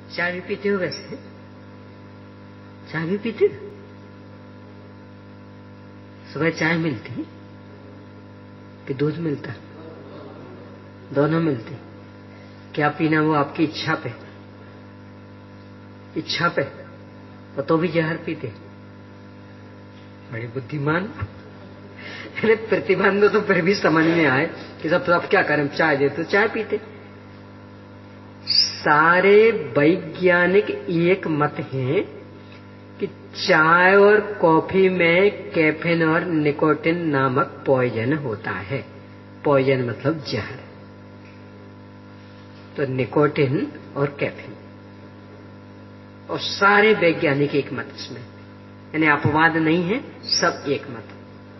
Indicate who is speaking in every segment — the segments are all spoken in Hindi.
Speaker 1: चाय भी पीते हो? वैसे चाय भी पीते हो? सुबह चाय मिलती कि दूध मिलता? दोनों मिलते। क्या पीना वो आपकी इच्छा पे, इच्छा पे। तो भी जहर पीते। बड़े बुद्धिमान। प्रतिबंध तो फिर भी समझ में आए कि सब क्या करें, चाय दे तो चाय पीते। सारे वैज्ञानिक एक मत हैं कि चाय और कॉफी में कैफीन और निकोटिन नामक पॉइजन होता है। पॉइजन मतलब जहर। तो निकोटिन और कैफीन, और सारे वैज्ञानिक एक मत इसमें, यानी अपवाद नहीं है, सब एक मत।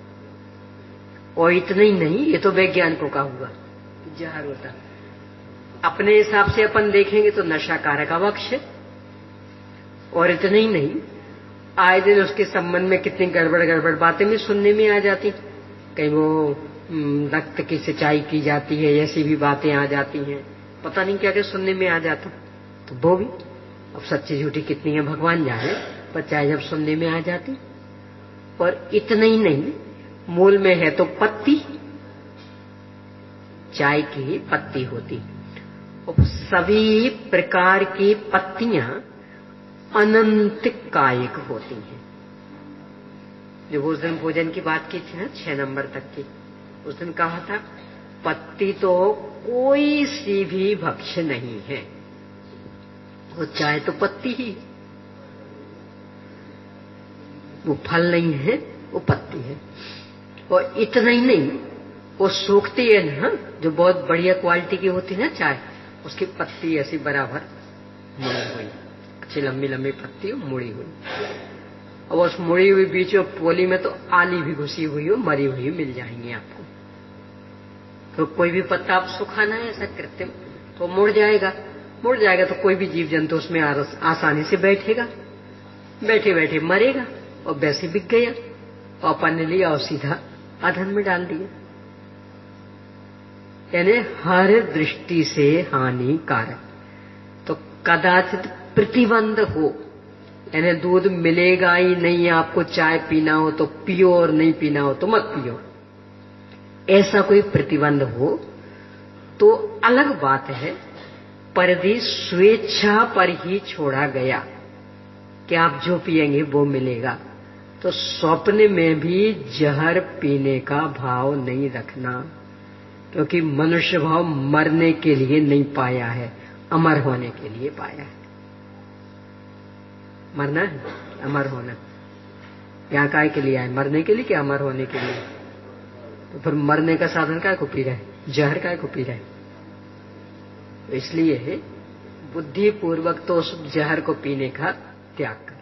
Speaker 1: और इतना ही नहीं, ये तो वैज्ञानिकों का हुआ कि जहर होता। अपने हिसाब से अपन देखेंगे तो नशा कारक अवक्ष है। और इतना ही नहीं, आए दिन उसके संबंध में कितनी गड़बड़ गड़बड़ बातें भी सुनने में आ जाती। कहीं वो रक्त की सिंचाई की जाती है, ऐसी भी बातें आ जाती हैं। पता नहीं क्या क्या सुनने में आ जाता। तो वो भी अब सच्ची झूठी कितनी है भगवान जाने, पर चाहे जब सुनने में आ जाती। और इतना ही नहीं, मूल में है तो पत्ती, चाय की पत्ती होती। और सभी प्रकार की पत्तियां अनंत कायिक होती हैं। जो उस दिन भोजन की बात की थी ना, 6 नंबर तक की, उस दिन कहा था पत्ती तो कोई सी भी भक्ष्य नहीं है, वो चाय तो पत्ती ही, वो फल नहीं है, वो पत्ती है। और इतना ही नहीं, वो सूखती है ना, जो बहुत बढ़िया क्वालिटी की होती है ना चाय, उसकी पत्ती ऐसी बराबर मुड़ी हुई, अच्छी लंबी लंबी पत्ती मुड़ी हुई। और उस मुड़ी हुई बीच में पोली में तो आली भी घुसी हुई हो, मरी हुई मिल जाएंगी आपको। तो कोई भी पत्ता आप सुखाना है ऐसा कृत्रिम, तो मुड़ जाएगा। मुड़ जाएगा तो कोई भी जीव जंतु उसमें आसानी से बैठेगा, बैठे बैठे मरेगा। और वैसे बिक गया, और अपन ने लिया और सीधा अधन में डाल दिया। यानी हर दृष्टि से हानिकारक। तो कदाचित प्रतिबंध हो, यानी दूध मिलेगा ही नहीं, आपको चाय पीना हो तो पियो और नहीं पीना हो तो मत पियो, ऐसा कोई प्रतिबंध हो तो अलग बात है। पर भी स्वेच्छा पर ही छोड़ा गया कि आप जो पिएंगे वो मिलेगा। तो स्वप्न में भी जहर पीने का भाव नहीं रखना, क्योंकि मनुष्य भाव मरने के लिए नहीं पाया है, अमर होने के लिए पाया है। मरना है, अमर होना। यहाँ काय के लिए आए? मरने के लिए कि अमर होने के लिए? तो फिर मरने का साधन काय को पी रहे, जहर काय को पी रहे? तो इसलिए बुद्धि पूर्वक तो उस जहर को पीने का त्याग कर।